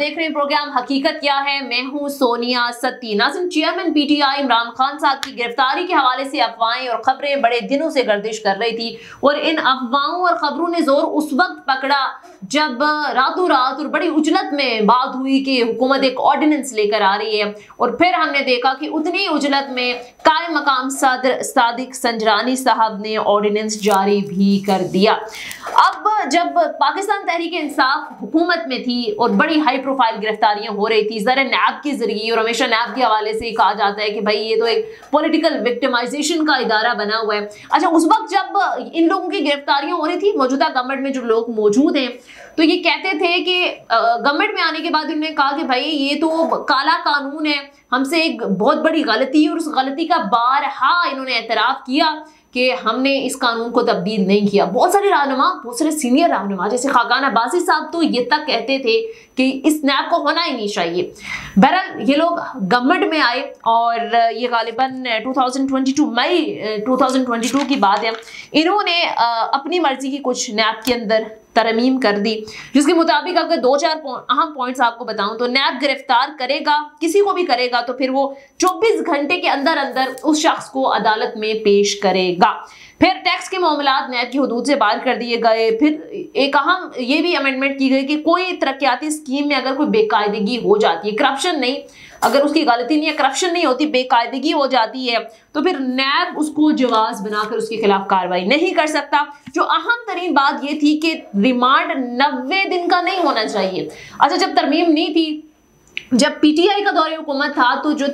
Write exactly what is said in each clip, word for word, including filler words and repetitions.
देख रहे हैं प्रोग्राम हकीकत क्या है। मैं हूं सोनिया सत्ती। नाज़रीन, चेयरमैन पीटीआई इमरान खान साहब की गिरफ्तारी के हवाले से अफवाहें और खबरें बड़े दिनों से गर्दिश कर रही थी और इन अफवाहों और खबरों ने जोर उस वक्त पकड़ा जब रातों रात और बड़ी उजलत में बात हुई कि हुकूमत एक ऑर्डिनेंस लेकर आ रही है और फिर हमने देखा कि उतनी उजलत में कायम मकाम सदर सादिक संजरानी साहब ने ऑर्डिनेंस जारी भी कर दिया। अब जब पाकिस्तान तहरीक इंसाफ हुकूमत में थी और बड़ी हाई प्रोफाइल गिरफ्तारियां हो रही थी ज़रा नैब के जरिए, और हमेशा नैब के हवाले से कहा जाता है कि भाई ये तो एक पॉलिटिकल विक्टिमाइजेशन का इदारा बना हुआ है। अच्छा, उस वक्त जब इन लोगों की गिरफ्तारियां हो रही थी, मौजूदा गवर्नमेंट में जो लोग मौजूद हैं तो ये कहते थे कि गवर्नमेंट में आने के बाद उन्होंने कहा कि भाई ये तो काला कानून है, हमसे एक बहुत बड़ी गलती है और उस गलती का बारहा इन्होंने एतराफ़ किया कि हमने इस कानून को तब्दील नहीं किया। बहुत सारे रहनुमा, बहुत सारे सीनियर रहनुमा जैसे खाकान अब्बासी साहब तो ये तक कहते थे कि इस नैब को होना ही नहीं चाहिए। बहरहाल ये लोग गवर्नमेंट में आए और ये गालिबन दो हज़ार बाईस मई दो हज़ार बाईस की बात है। इन्होंने अपनी मर्जी की कुछ नैब के अंदर तरमीम कर दी, जिसके मुताबिक अगर दो चार अहम पॉइंट्स आपको बताऊं तो नैब गिरफ्तार करेगा, किसी को भी करेगा, तो फिर वो चौबीस घंटे के अंदर अंदर उस शख्स को अदालत में पेश करेगा। फिर टैक्स के मामलात नैब की हदूद से बाहर कर दिए गए। फिर एक अहम ये भी अमेंडमेंट की गई कि कोई तरक्याती स्कीम में अगर कोई बेकायदगी हो जाती है, करप्शन नहीं, अगर उसकी गलती नहीं है, करप्शन नहीं होती, बेकायदगी हो जाती है, तो फिर नैब उसको जवाज बनाकर उसके खिलाफ कार्रवाई नहीं कर सकता। जो अहम तरीन बात ये थी कि रिमांड नब्बे दिन का नहीं होना चाहिए। अच्छा, जब तरमीम नहीं थी, जब पीटीआई का दौरे हुकूमत था तो जो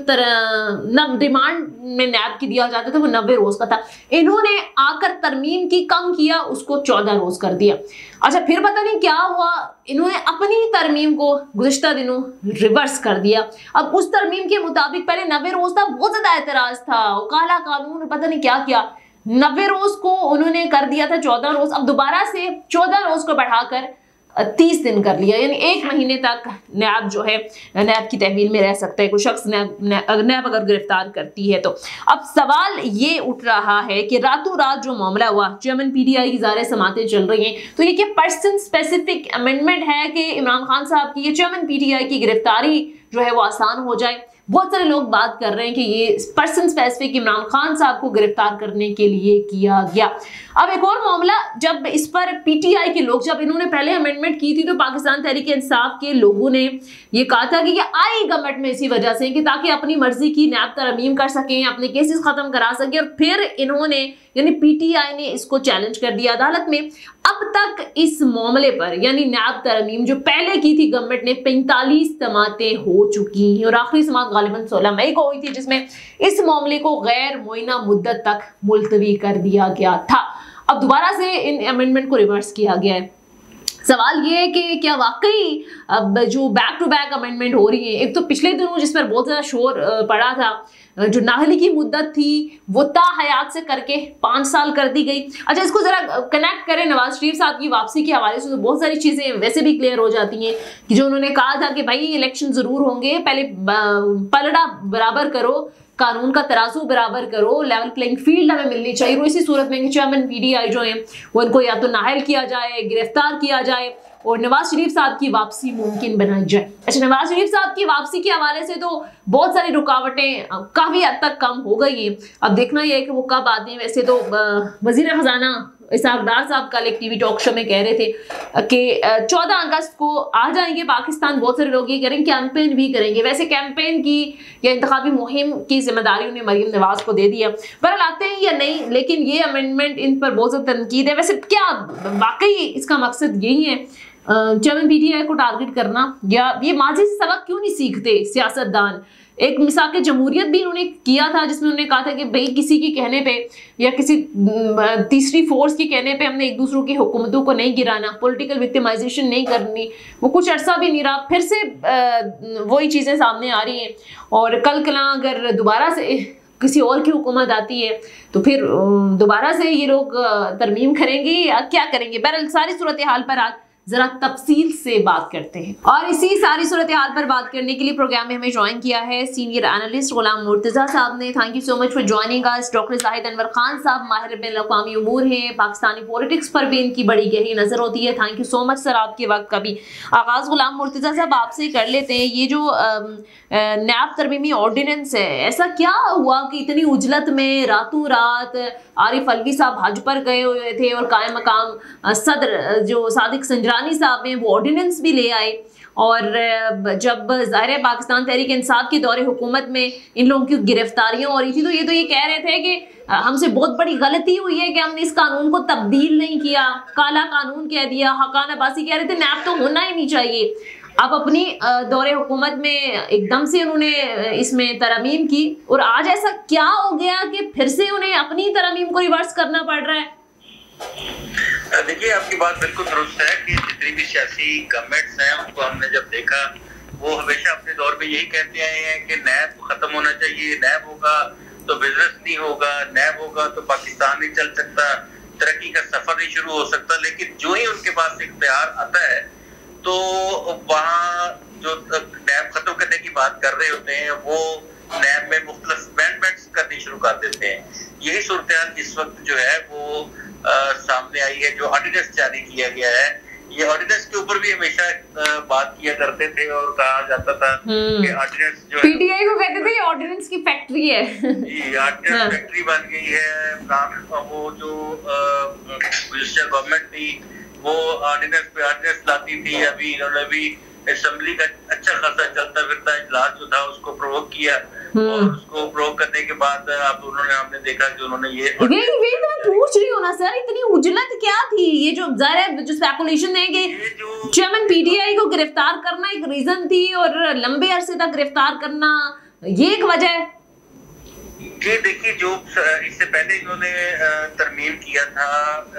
रिमांड में नैब की दिया जाता था वो नब्बे रोज का था। इन्होंने आकर तरमीम की कम किया, उसको चौदह रोज कर दिया। अच्छा, फिर पता नहीं क्या हुआ, इन्होंने अपनी तरमीम को गुज़िश्ता दिनों रिवर्स कर दिया। अब उस तरमीम के मुताबिक पहले नब्बे रोज था, बहुत ज्यादा एतराज था, काला कानून, पता नहीं क्या किया, नब्बे रोज को उन्होंने कर दिया था चौदह रोज। अब दोबारा से चौदह रोज को बढ़ाकर तीस दिन कर लिया, यानी एक महीने तक नैब जो है नैब की तहवील में रह सकता है कोई शख्स नैब नैब अगर गिरफ्तार करती है तो। अब सवाल ये उठ रहा है कि रातों रात जो मामला हुआ, चेयरमैन पीटीआई की ज़ाहिर समातें चल रही हैं, तो ये क्या पर्सन स्पेसिफिक अमेंडमेंट है कि इमरान खान साहब की ये चेयरमैन पीटीआई की गिरफ्तारी जो है वो आसान हो जाए? बहुत सारे लोग बात कर रहे हैं कि ये पर्सन स्पेसिफिक इमरान खान साहब को गिरफ्तार करने के लिए किया गया। अब एक और मामला, जब इस पर पीटीआई के लोग, जब इन्होंने पहले अमेंडमेंट की थी तो पाकिस्तान तहरीक इंसाफ के लोगों ने ये कहा था कि ये आई गवर्नमेंट में इसी वजह से कि ताकि अपनी मर्जी की नैब तरमीम कर सकें, अपने केसेस खत्म करा सकें, और फिर इन्होंने यानी पीटीआई ने इसको चैलेंज कर दिया अदालत में। अब तक इस मामले पर यानी नैब तरमीम जो पहले की थी गवर्नमेंट ने, पैंतालीस समातें हो चुकी हैं और आखिरी समात गालिबन सोलह मई को हुई थी, जिसमें इस मामले को गैर मुइना मुद्दत तक मुलतवी कर दिया गया था। अब दोबारा से इन अमेंडमेंट को रिवर्स किया गया है। सवाल ये है कि क्या वाकई अब जो बैक टू बैक अमेंडमेंट हो रही है, एक तो पिछले दिनों जिस पर बहुत ज़्यादा शोर पड़ा था, जो नाहली की मुद्दत थी वो ता हयात से करके पाँच साल कर दी गई। अच्छा, इसको ज़रा कनेक्ट करें नवाज शरीफ साहब की वापसी के हवाले से, तो बहुत सारी चीज़ें वैसे भी क्लियर हो जाती हैं कि जो उन्होंने कहा था कि भाई इलेक्शन ज़रूर होंगे, पहले पलड़ा बराबर करो, कानून का तराजू बराबर करो, लेवल प्लेइंग फील्ड हमें मिलनी चाहिए। और इसी सूरत में चेयरमैन पीटीआई जो हैं वो इनको या तो नाहल किया जाए, गिरफ्तार किया जाए और नवाज शरीफ साहब की वापसी मुमकिन बनाई जाए। अच्छा, नवाज शरीफ साहब की वापसी के हवाले से तो बहुत सारी रुकावटें काफ़ी हद तक कम हो गई हैं। अब देखना यह है कि वो कब आते हैं। वैसे तो वजीर खजाना इसहाक डार साहब कल एक टीवी टॉक शो में कह रहे थे कि चौदह अगस्त को आ जाएंगे पाकिस्तान। बहुत सारे लोग ये करेंगे, कैंपेन भी करेंगे। वैसे कैंपेन की या इंतखाबी मुहिम की जिम्मेदारी उन्हें मरीम नवाज को दे दिया। बहरहाल आते हैं या नहीं, लेकिन ये अमेंडमेंट इन पर बहुत ज़्यादा तनकीद है। वैसे क्या वाकई इसका मकसद यही है चेयरमैन पीटीआई को टारगेट करना, या ये माजी से सबक क्यों नहीं सीखते सियासतदान? एक मिसाक जमहूरियत भी उन्होंने किया था जिसमें उन्होंने कहा था कि भाई किसी की कहने पे या किसी तीसरी फोर्स के कहने पे हमने एक दूसरों की हुकूमतों को नहीं गिराना, पॉलिटिकल विक्टिमाइजेशन नहीं करनी। वो कुछ अरसा भी नहीं रहा, फिर से वही चीज़ें सामने आ रही हैं। और कल कला अगर दोबारा से किसी और की हुकूमत आती है तो फिर दोबारा से ये लोग तरमीम करेंगे या क्या करेंगे? बहरहाल सारी सूरत हाल पर आज जरा तफसील से बात करते हैं। और इसी सारी सूरत हाल पर बात करने के लिए प्रोग्राम में हमें ज्वाइन किया है सीनियर एनालिस्ट गुलाम मुर्तजा साहब ने। Thank you so much for joining us. Doctor Zahid Anwar Khan साहब माहिर बैनुल अक़वामी उमूर हैं, पाकिस्तानी पॉलिटिक्स पर भी इनकी बड़ी गहरी नजर होती है। Thank you so much sir आपके वक्त का भी। आगाज गुलाम मुर्तजा साहब आपसे कर लेते हैं। ये जो नैब तरमीमी ऑर्डिनेंस है, ऐसा क्या हुआ कि इतनी उजलत में रातों रात आरिफ अलवी साहब हज पर गए हुए थे और कायम मकाम सदर जो सादिक संजरानी साहब हैं वो ऑर्डिनेंस भी ले आए, और जब ज़ाहिर पाकिस्तान तहरीक इंसाफ के दौरे हुकूमत में इन लोगों की गिरफ्तारियां हो रही थी तो ये तो ये कह रहे थे कि हमसे बहुत बड़ी गलती हुई है कि हमने इस कानून को तब्दील नहीं किया, काला कानून कह दिया, हकाना बासी कह रहे थे, नैब तो होना ही नहीं चाहिए। अब अपनी दौरे हुकूमत में एकदम से उन्होंने इसमें तरमीम की, और आज ऐसा क्या हो गया कि फिर से उन्हें अपनी तरमीम को रिवर्स करना पड़ रहा है? देखिए, आपकी बात बिल्कुल दुरुस्त है कि जितनी भी सियासी गवर्नमेंट्स हैं उनको हमने जब देखा वो हमेशा अपने दौर में यही कहते आए हैं कि नैब खत्म होना चाहिए, नैब होगा तो बिजनेस नहीं होगा, नैब होगा तो पाकिस्तान नहीं चल सकता, तरक्की का सफर नहीं शुरू हो सकता। लेकिन जो ही उनके पास इख्तियार आता है तो वहाँ जो नैब खत्म करने की बात कर रहे होते हैं वो नैब में मुख्तलिफ अमेंडमेंट्स करनी शुरू कर देते हैं। यही सूरत इस वक्त जो है वो आ, सामने आई है। जो ऑर्डिनेंस जारी किया गया है, ये ऑर्डिनेंस के ऊपर भी हमेशा आ, बात किया करते थे और कहा जाता था कि ऑर्डिनेंस जो पीटीआई को कहते थे ऑर्डिनेंस की फैक्ट्री है। जी, ऑर्डिनेंस हाँ। फैक्ट्री बन गई है। वो जो गुज़िश्ता गवर्नमेंट थी वो ऑर्डिनेंस पे ऑर्डिनेंस लाती थी। अभी इन्होंने भी असेंबली का अच्छा खासा चलता फिरता इजलास जो था उसको प्रोवोक किया, और उसको प्रोवोक करने के बाद अब उन्होंने हमने देखा कि उन्होंने ये वही वही तो मैं पूछ रही हूँ ना सर, इतनी उजलत क्या थी? ये जो ज़ाहिर जो स्पेकुलेशन है कि चेयरमैन पीटीआई को गिरफ्तार करना एक रीजन थी और लंबे अरसे तक गिरफ्तार करना ये एक वजह है। ये देखिए, जो इससे पहले इन्होंने तरमीम किया था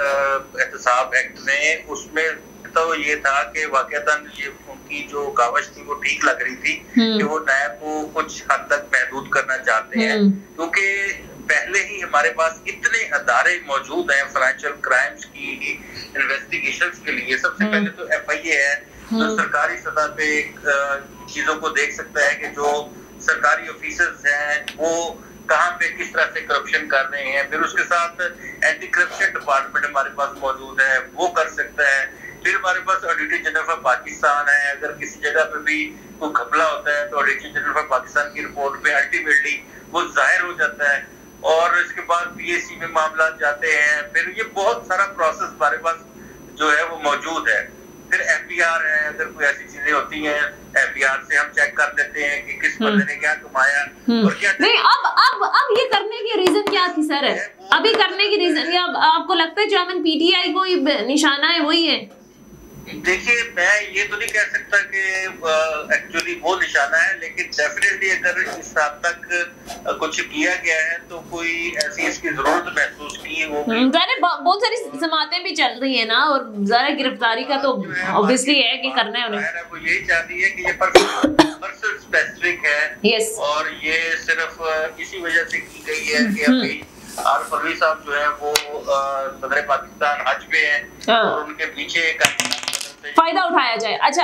एहतसाब एक्ट में, उसमें तो ये था कि वाकईतन ये उनकी जो कावश थी वो ठीक लग रही थी कि वो नैब को कुछ हद तक महदूद करना चाहते हैं, क्योंकि पहले ही हमारे पास इतने अदारे मौजूद हैं फाइनेंशियल क्राइम्स की इन्वेस्टिगेशंस के लिए। सबसे पहले तो एफ आई ए है जो सरकारी सतह पे चीजों को देख सकता है कि जो सरकारी ऑफिसर्स हैं वो कहाँ पे किस तरह से करप्शन कर रहे हैं। फिर उसके साथ एंटी करप्शन डिपार्टमेंट हमारे पास मौजूद है, वो कर सकता है। फिर हमारे पास ऑडिटर जनरल ऑफ पाकिस्तान है, अगर किसी जगह पे भी कोई घपला होता है तो ऑडिटर जनरल ऑफ पाकिस्तान की रिपोर्ट पे अल्टीमेटली वो जाहिर हो जाता है, और इसके बाद पीएसी में मामला जाते हैं। फिर ये बहुत सारा प्रोसेस हमारे पास जो है वो मौजूद है। फिर एफबीआर है, अगर कोई ऐसी चीजें होती हैं एफबीआर से हम चेक कर लेते हैं कि किस बंदे ने क्या कमाया और क्या नहीं। अब अब अब ये करने की रीजन क्या थी सर? अभी करने की रीजन या आपको लगता है चेयरमैन पीटीआई को निशाना है वही है? देखिए, मैं ये तो नहीं कह सकता कि एक्चुअली वो निशाना है, लेकिन डेफिनेटली अगर इस हद तक कुछ किया गया है तो कोई ऐसी इसकी जरूरत महसूस की है। वो बहुत सारी जमातें भी चल रही है ना, और जरा गिरफ्तारी का तो ऑब्वियसली है कि करना है उन्हें। वो यही चाहती है कि ये पर्सन स्पेसिफिक है। यस। और ये सिर्फ इसी वजह से की गई है कि अभी आरिफ अलवी साहब जो है वो सदर पाकिस्तान हज पे हैं और उनके पीछे फायदा उठाया जाए। अच्छा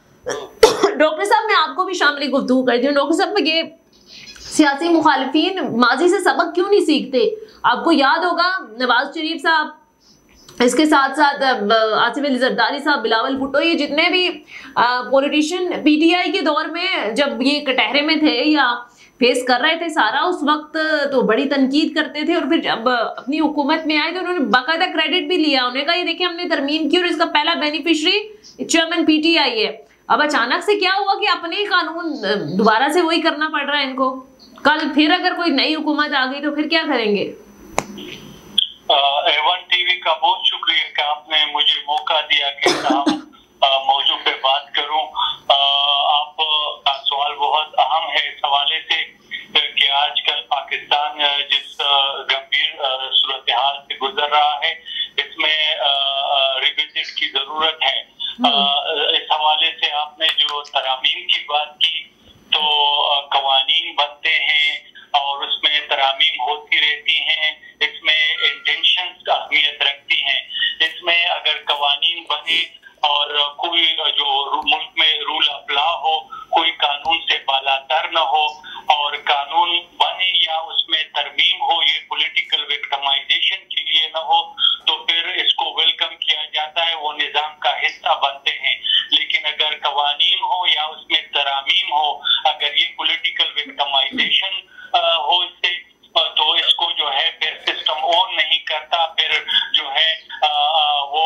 डॉक्टर साहब, मैं आपको भी शामिल गुफ्तगू करती हूँ। डॉक्टर साहब, ये सियासी मुखालिफिन माजी से सबक क्यों नहीं सीखते? आपको याद होगा नवाज शरीफ साहब, इसके साथ साथ आसिफ अली जरदारी साहब, बिलावल भुट्टो, ये जितने भी पॉलिटिशियन पीटीआई के दौर में जब ये कटहरे में थे या फेस कर रहे थे सारा, उस वक्त तो बड़ी तनकीद करते थे, और फिर जब अपनी हुकूमत में आए तो उन्होंने बाकायदा क्रेडिट भी लिया। उन्होंने कहा ये देखिए हमने तरमीम की और इसका पहला बेनिफिशियरी चेयरमैन पीटीआई है। अब अचानक से क्या हुआ कि अपने कानून दोबारा से वही करना पड़ रहा है इनको? कल फिर अगर कोई नई हुकूमत आ गई तो फिर क्या करेंगे? एवन टीवी का बहुत शुक्रिया कि आपने मुझे मौका दिया कि मौजू पे बात करूं। आपका सवाल बहुत अहम है इस हवाले से कि आजकल पाकिस्तान जिस गंभीर सूरत हाल से गुजर रहा है इसमें रिविजिट की जरूरत है। इस हवाले से आपने जो तरामीम की बात की, तो कवानीन बनते हैं और उसमें तरामीम होती रहती हैं, इसमें इंटेंशंस अहमियत रखती हैं। इसमें अगर कवानीन बने और कोई जो मुल्क में रूल ऑफ लॉ हो, कोई कानून से बालातर न हो, और कानून बने या उसमें तरमीम हो ये पॉलिटिकल विक्टिमाइजेशन के लिए न हो, तो फिर इसको वेलकम किया जाता है, वो निजाम का हिस्सा बनते हैं। लेकिन अगर कवानीन हो या उसमें तरामीम हो, अगर ये पॉलिटिकल विक्टिमाइजेशन हो इससे, तो इसको जो है फिर सिस्टम ऑन नहीं करता, फिर जो है आ, वो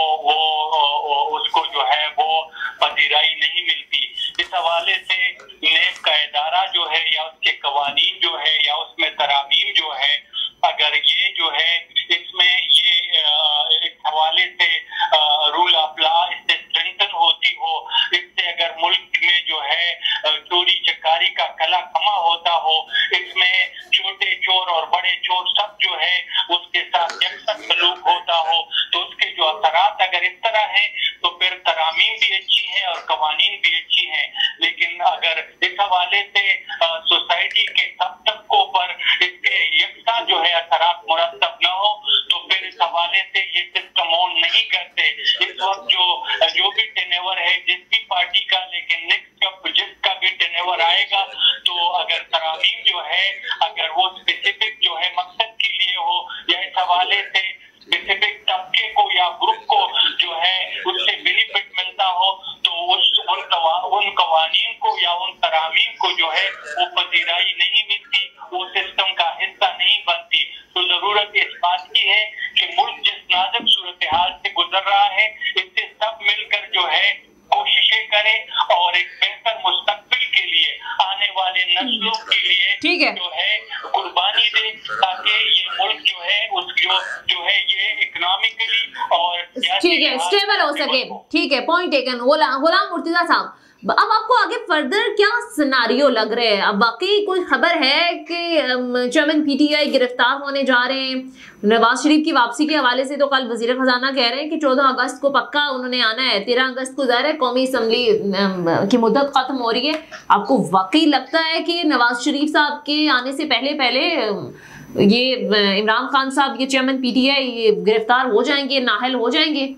वो उसको जो है वो पजीराई नहीं मिलती। इस हवाले से नेब का इदारा जो है या उसके कवानीन जो है या उसमें तरामीम जो है, अगर ये जो है इसमें ये इस हवाले से रूल ऑफ लॉ इससे स्ट्रेंथन होती हो, इससे अगर मुल्क में जो है चोरी चकारी का कला कमा होता हो, इसमें छोटे चोर और बड़े चोर सब जो है उसके साथ यकसा सलूक होता हो, तो उसके जो असरात अगर इस तरह है तो फिर तरामीम भी अच्छी है और कवानीन भी अच्छी है। लेकिन अगर इस हवाले से सोसाइटी के सब तबकों पर इसके यकसा जो है असरात मुरतब न हो, तो फिर इस हवाले से ये सिस्टम ऑन नहीं करते। इस वक्त जो जो भी टेनेवर है जिस भी पार्टी का, लेकिन नेक्स्ट जिसका भी टेनेवर आएगा, तो अगर तरामीम जो है अगर वो स्पेसिफिक जो है मकसद के लिए हो या इस हवाले से स्पेसिफिक तबके को या ग्रुप को जो है उससे बेनिफिट मिलता हो, तो उस उन कवा, उन कवानीन को या उन तरामीम को जो है वो पजीराई नहीं मिलती, वो सिस्टम का हिस्सा नहीं बनती। तो जरूरत इस बात की है कि मुल्क जिस नाजुक सूरत हाल से गुजर रहा है, इससे सब मिलकर जो है कोशिशें करें और एक बेहतर मुस्तकबिल के लिए आने वाले नस्लों के लिए ठीक है जो है कुर्बानी दे, ताकि ये मुल्क जो है उस जो जो है ये इकोनॉमिकली और ठीक है स्टेबल हो सके। ठीक है, पॉइंट टेकन। गुलाम मुर्तजा साहब, अब आपको आगे फर्दर क्या सिनारियो लग रहे हैं? अब वाकई कोई खबर है कि चेयरमैन पीटीआई गिरफ्तार होने जा रहे हैं? नवाज शरीफ की वापसी के हवाले से तो कल वजीर खजाना कह रहे हैं कि चौदह अगस्त को पक्का उन्होंने आना है, तेरह अगस्त को ज़ाहिर है कौमी असम्बली की मुद्दत खत्म हो रही है। आपको वाकई लगता है कि नवाज शरीफ साहब के आने से पहले पहले ये इमरान खान साहब, ये चेयरमैन पीटीआई गिरफ्तार हो जाएंगे, नाहल हो जाएंगे?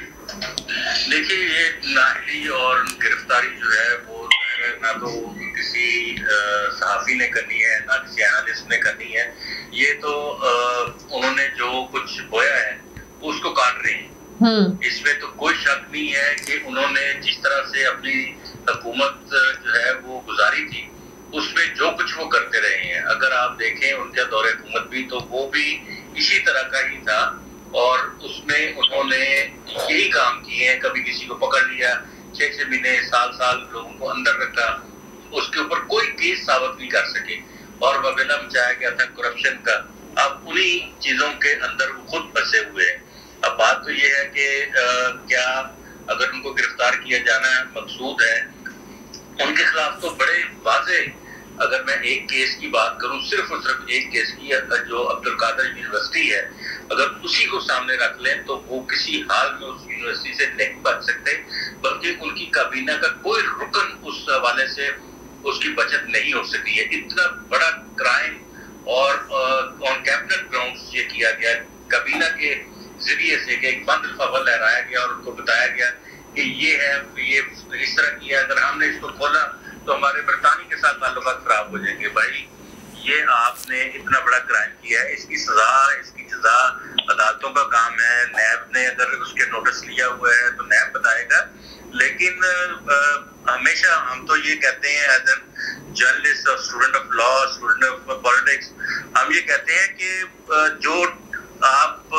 देखिए, ये नाहली और गिरफ्तारी जो है वो ना तो किसी सहाफी ने करनी है ना किसी एनालिस्ट ने करनी है। ये तो आ, उन्होंने जो कुछ बोया है उसको काट रहे हैं। इसमें तो कोई शक नहीं है कि उन्होंने जिस तरह से अपनी हुकूमत जो है वो गुजारी थी, उसमें जो कुछ वो करते रहे हैं, अगर आप देखें उनका दौरे हुकूमत भी तो वो भी इसी तरह का ही था, और उसमें उन्होंने यही काम किए हैं। कभी किसी को पकड़ लिया, छह छह महीने साल साल लोगों को अंदर रखा, उसके ऊपर कोई केस साबित नहीं कर सके और वबेला मचाया गया था करप्शन का। अब उन्हीं चीजों के अंदर वो खुद फंसे हुए हैं। अब बात तो ये है कि क्या अगर उनको गिरफ्तार किया जाना मकसूद है, उनके खिलाफ तो बड़े वाजे, अगर मैं एक केस की बात करूं, सिर्फ और सिर्फ एक केस की, जो अब्दुल कादिर यूनिवर्सिटी है, अगर उसी को सामने रख लें तो वो किसी हाल में उस यूनिवर्सिटी से नहीं बच सकते, बल्कि उनकी काबीना का कोई रुकन उस हवाले से उसकी बचत नहीं हो सकी है। इतना बड़ा क्राइम और ऑन कैबिनेट ग्राउंड्स ये किया गया, काबीना के जरिए से एक बंद लिफाफा लहराया गया और उनको बताया गया कि ये है, ये इस तरह किया, अगर हमने इसको खोला तो हमारे बरतानी के साथ ताल्लुकात खराब हो जाएंगे। भाई, ये आपने इतना बड़ा क्राइम किया है, इसकी सजा, इसकी सजा अदालतों का काम है। नैब ने अगर उसके नोटिस लिया हुआ है तो नैब बताएगा, लेकिन आ, हमेशा हम तो ये कहते हैं एज एन जर्नलिस्ट और student of law, student of politics, हम ये कहते हैं कि जो आप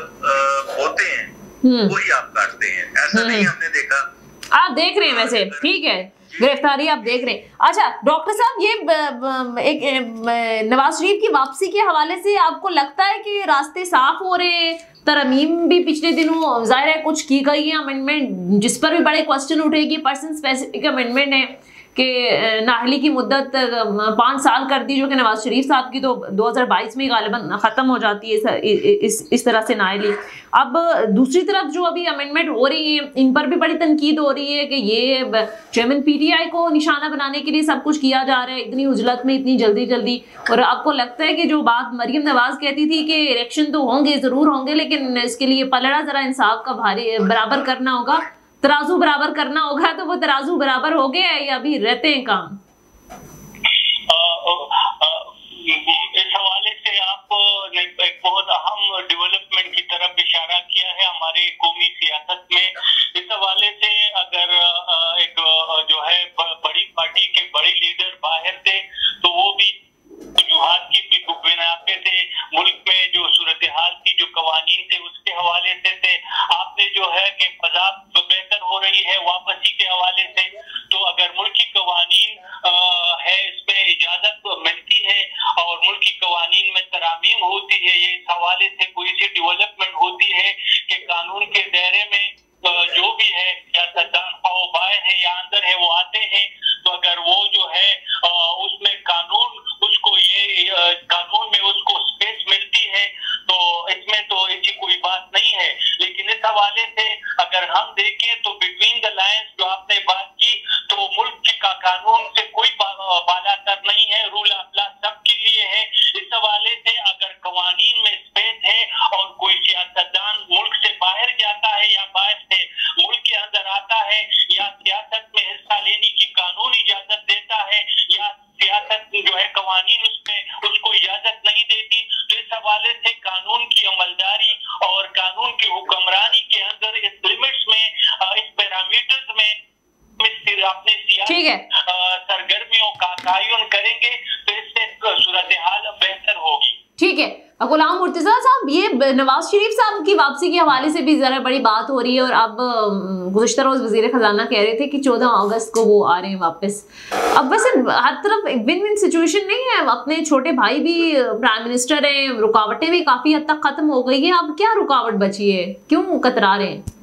होते हैं वही आप काटते हैं। ऐसा नहीं हमने देखा, आप देख रहे हैं वैसे, ठीक है, गिरफ्तारी आप देख रहे हैं। अच्छा डॉक्टर साहब, ये एक नवाज शरीफ की वापसी के हवाले से आपको लगता है कि रास्ते साफ हो रहे हैं? तरमीम भी पिछले दिनों जाहिर है कुछ की गई है, अमेंडमेंट जिस पर भी बड़े क्वेश्चन उठेगी, पर्सन स्पेसिफिक अमेंडमेंट है कि नाहली की मुद्दत पाँच साल कर दी, जो कि नवाज शरीफ साहब की तो दो हज़ार बाईस में गालिबन ख़त्म हो जाती है इस इस तरह से नाहली। अब दूसरी तरफ जो अभी अमेंडमेंट हो रही है, इन पर भी बड़ी तनकीद हो रही है कि ये चेयरमैन पीटीआई को निशाना बनाने के लिए सब कुछ किया जा रहा है, इतनी उजलत में, इतनी जल्दी जल्दी। और आपको लगता है कि जो बात मरियम नवाज कहती थी कि इलेक्शन तो होंगे, ज़रूर होंगे, लेकिन इसके लिए पलड़ा ज़रा इंसाफ का भारी बराबर करना होगा, तराजू बराबर करना होगा, तो वो तराजू बराबर हो गया है या अभी रहते हैं काम? इस हवाले से आपने एक बहुत अहम डेवलपमेंट की तरफ इशारा किया है हमारे कौमी सियासत में। इस हवाले से अगर एक जो है बड़ी पार्टी के बड़े लीडर बाहर थे तो वो भी वजूहात की भी बिना पे थे, मुल्क में जो सूरत हाल थी, जो कवानीन थे उसके हवाले से थे। आपने जो है कि फजा बेहतर हो रही है वापसी के हवाले से, तो अगर मुल्की कवानीन है इसमें इजाजत मिलती है और मुल्की कवानीन में तरामीम होती है, ये इस हवाले से कोई सी डेवलपमेंट होती है कि कानून के दायरे में जो भी है सियासतदान वो बाहर है या अंदर है वो आते हैं, तो अगर वो जो है उसमें कानून उसको ये कानून में उसको स्पेस मिलती है तो इसमें तो ऐसी कोई बात नहीं है। लेकिन इस हवाले से अगर हम देखें तो बिटवीन द लाइंस जो आपने बात की, तो मुल्क का कानून से कोई बालातर नहीं है, रूल ऑफ लॉ सबके लिए है। इस हवाले से अगर कवानीन में स्पेस है और कोई सियासतदान मुल्क से बाहर जाता है या बाहर से मुल्क के अंदर आता है या सियासत में हिस्सा लेने की कानून इजाजत देता है या सियासत जो है कवानीन उसमें उसको इजाजत नहीं देती, तो इस हवाले से कानून की अमलदारी और कानून की हुक्मरानी के अंदर इस लिमिट्स में, इस पैरामीटर्स में अपने सियासी सरगर्मियों का तयन करेंगे तो इससे सूरत हाल बेहतर होगी। ठीक है गुलाम मुर्तजा साहब, ये नवाज शरीफ साहब की वापसी के हवाले से भी जरा बड़ी बात हो रही है और अब गुज़िश्ता रोज वजीर खजाना कह रहे थे कि चौदह अगस्त को वो आ रहे हैं वापस। अब वैसे हर तरफ एक विन विन सिचुएशन नहीं है, अपने छोटे भाई भी प्राइम मिनिस्टर हैं, रुकावटें भी काफी हद तक खत्म हो गई है, अब क्या रुकावट बची है, क्यों कतरा रहे हैं?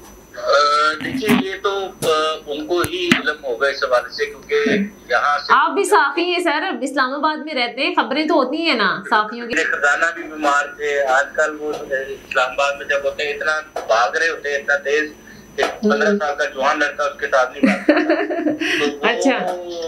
देखिए ये तो उनको ही इल्म होगा इस हवाले से, क्योंकि यहाँ से आप भी साफी हैं सर, इस्लामाबाद में रहते हैं, खबरें तो होती हैं ना साफियों की। खजाना भी बीमार थे, आजकल वो इस्लामाबाद में जब होते हैं इतना भाग रहे होते हैं, इतना तेज, पंद्रह साल का जवान लड़का उसके साथ नहीं भाग तो अच्छा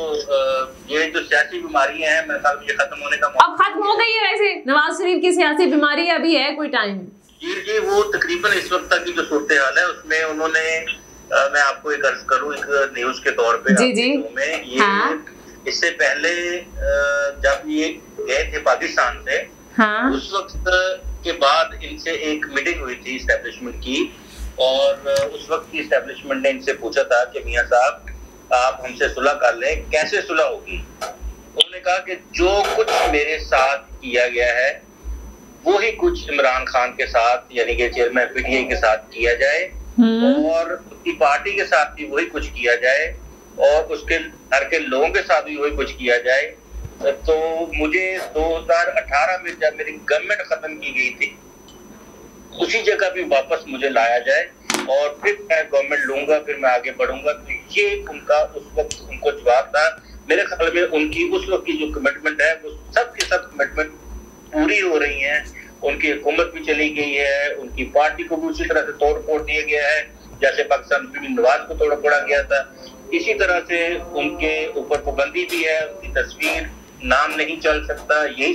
ये जो सियासी बीमारियां हैं मेरे ख्याल में ये खत्म होने का अब खत्म हो गई है। वैसे नवाज शरीफ की सियासी बीमारी अभी है कोई टाइम? जी जी वो तकरीबन इस वक्त तक की जो सूरत हाल है उसमें उन्होंने आ, मैं आपको एक अर्ज करूं एक न्यूज के तौर पे जी जी में ये हाँ? इससे पहले जब ये गए थे पाकिस्तान से हाँ? उस वक्त के बाद इनसे एक मीटिंग हुई थी एस्टेब्लिशमेंट की और उस वक्त की एस्टेब्लिशमेंट ने इनसे पूछा था कि मियां साहब आप हमसे सुलह कर लें, कैसे सुलह होगी? उन्होंने कहा कि जो कुछ मेरे साथ किया गया है वो ही कुछ इमरान खान के साथ यानी कि चेयरमैन पीटीआई के साथ किया जाए और उसकी पार्टी के साथ भी वही कुछ किया जाए और उसके घर के लोगों के साथ भी वही कुछ किया जाए। तो मुझे दो हज़ार अठारह में जब मेरी गवर्नमेंट खत्म की गई थी उसी जगह भी वापस मुझे लाया जाए और फिर मैं गवर्नमेंट लूंगा, फिर मैं आगे बढ़ूंगा। तो ये उनका उस वक्त उनको जवाब था। मेरे ख्याल में उनकी उस वक्त की जो कमिटमेंट है वो सब की सब कमिटमेंट पूरी हो रही है। उनकी हुकूमत भी चली गई है, उनकी पार्टी को भी उसी तरह से तोड़ फोड़ दिया गया है जैसे पाकिस्तान में नवाज को तोड़ फोड़ा गया था। इसी तरह से उनके ऊपर पाबंदी भी है, उनकी तस्वीर नाम नहीं चल सकता, यही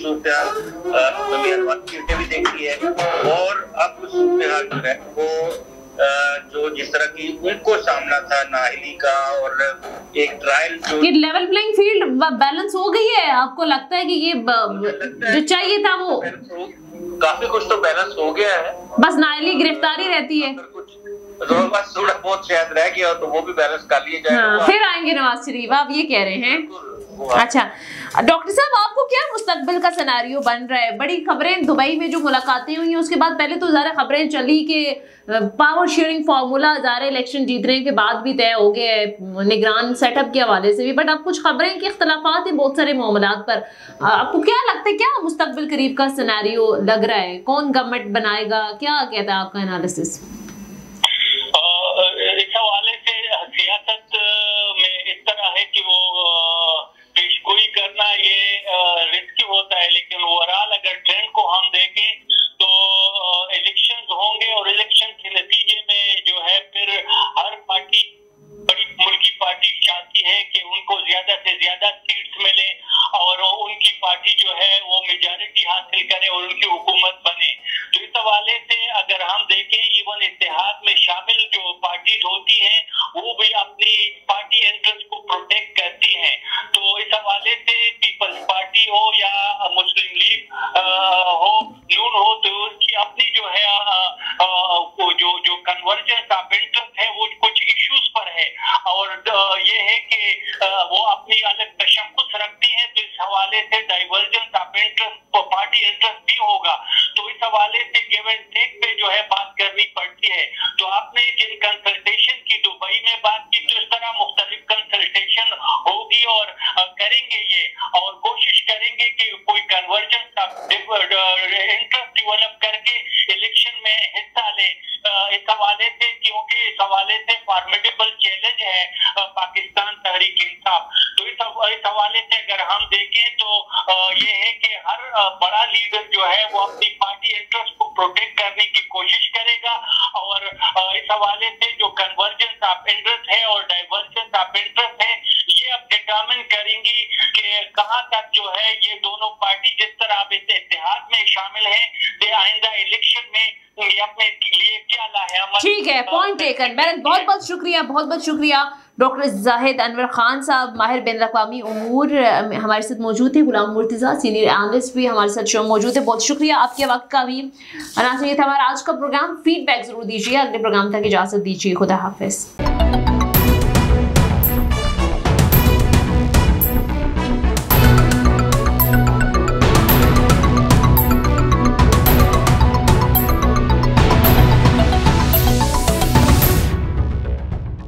सूरत भी देखी है। और अब सूरत जो है वो जो जिस तरह की उनको सामना था नाहिली का और एक ट्रायल जो कि लेवल प्लेइंग फील्ड बैलेंस हो गई है, आपको लगता है कि ये जो चाहिए था वो काफी कुछ तो बैलेंस हो गया है, बस नाहिली गिरफ्तारी रहती है, बस थोड़ा बहुत शायद रह गया तो वो भी बैलेंस कर लिया जाएगा। हाँ, फिर आएंगे नवाज शरीफ, आप ये कह रहे हैं। अच्छा डॉक्टर साहब, आपको क्या मुस्तकबिल का सिनेरियो बन रहा है? बड़ी खबरें दुबई में जो मुलाकातें हुई उसके बाद पहले तो ज़्यादा खबरें चली कि पावर शेयरिंग फार्मूला ज़्यादा इलेक्शन जीतने के बाद भी तय हो गया है निगरान सेटअप के हवाले से भी, बट अब कुछ खबरें के इख्तलाफात हैं बहुत सारे मामलात पर। आपको क्या लगता है, क्या मुस्तकबिल करीब का सिनेरियो लग रहा है? कौन गवर्नमेंट बनाएगा, क्या कहता है आपका एनालिसिस? इस हवाले से सियासत में इस तरह है कि वो पेशगोई करना ये रिस्की होता है, लेकिन ओवरऑल अगर ट्रेंड को हम देखें तो इलेक्शंस होंगे और इलेक्शन के नतीजे में जो है फिर हर पार्टी बड़ी मुल्की पार्टी चाहती है कि उनको ज्यादा से ज्यादा सीट्स मिले और उनकी पार्टी जो है वो मेजॉरिटी हासिल करे और उनकी हुकूमत बने। तो इस हवाले से अगर हम देखें इवन मुस्तकिल इत्तेहाद में शामिल जो पार्टी होती हैं वो भी अपनी पार्टी इंटरेस्ट को प्रोटेक्ट करती हैं। तो इस हवाले से पीपल्स पार्टी हो या मुस्लिम लीग हो, नून हो, तो उसकी अपनी जो है आ, आ, जो जो कन्वर्जेंस ऑफ इंटरेस्ट है वो कुछ इश्यूज पर है और ये है कि वो अपनी अलग तशख्खुस रखती हैं। तो इस हवाले से divergence of interest party interest भी होगा। तो इस हवाले से गिव एंड टेक पे जो है बात करनी पड़ती है। तो आपने जिन कंसल्टेशन की दुबई में बात की, तो इस तरह मुख्तलिफ कंसल्टेशन होगी और करेंगे ये और कोशिश करेंगे कि कोई कन्वर्जेंस ऑफ इंटरेस्ट डेवलप करके इलेक्शन में हिस्सा ले। इस हवाले से क्योंकि इस हवाले से फॉर्मिडेबल चैलेंज है पाकिस्तान तहरीक इंसाफ। तो इस हवाले से अगर हम देखें तो ये है कि हर बड़ा लीडर जो है वो अपनी पार्टी इंटरेस्ट को प्रोटेक्ट करने की कोशिश करेगा और इस हवाले से जो कन्वर्जेंस ऑफ इंटरेस्ट है और डाइवर्जेंस ऑफ इंटरेस्ट है ये अब डिटरमिन करेंगी कि कहां तक जो है ये दोनों पार्टी जिस तरह अब इस इत्तेहाद में शामिल है दे आइंदा इलेक्शन में अपने लिए क्या लाहे। ठीक है, पॉइंट टेकन। बहुत बहुत शुक्रिया, बहुत बहुत शुक्रिया डॉक्टर जाहिद अनवर खान साहब, माहिर बैनुल अक़वामी उमूर हमारे साथ मौजूद थे। गुलाम मुर्तज़ा सीनियर एनालिस्ट भी हमारे साथ शो मौजूद है। बहुत शुक्रिया आपके वक्त का भी। नाज़रीन, ये था हमारा आज का प्रोग्राम। फीडबैक जरूर दीजिए। अगले प्रोग्राम तक इजाज़त दीजिए। खुदा हाफिज़।